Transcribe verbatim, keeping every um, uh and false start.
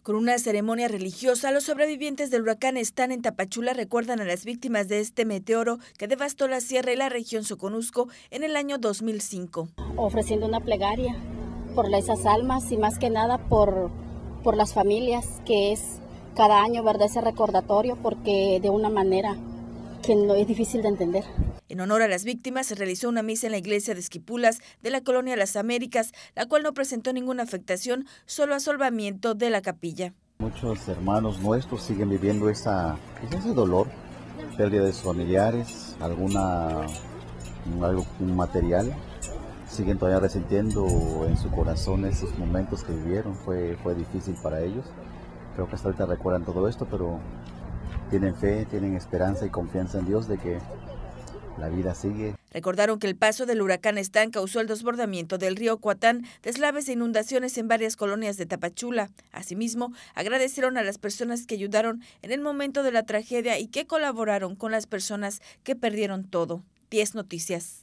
Con una ceremonia religiosa, los sobrevivientes del huracán Stan en Tapachula recuerdan a las víctimas de este meteoro que devastó la sierra y la región Soconusco en el año dos mil cinco. Ofreciendo una plegaria por esas almas y más que nada por, por las familias, que es cada año, ¿verdad?, ese recordatorio, porque de una manera que no es difícil de entender. En honor a las víctimas se realizó una misa en la iglesia de Esquipulas de la colonia Las Américas, la cual no presentó ninguna afectación, solo asolvamiento de la capilla. Muchos hermanos nuestros siguen viviendo esa, ese dolor, pérdida de sus familiares, alguna algo un material, siguen todavía resintiendo en su corazón esos momentos que vivieron. Fue, fue difícil para ellos. Creo que hasta ahorita recuerdan todo esto, pero tienen fe, tienen esperanza y confianza en Dios de que la vida sigue. Recordaron que el paso del huracán Stan causó el desbordamiento del río Coatán, deslaves e inundaciones en varias colonias de Tapachula. Asimismo, agradecieron a las personas que ayudaron en el momento de la tragedia y que colaboraron con las personas que perdieron todo. diez Noticias.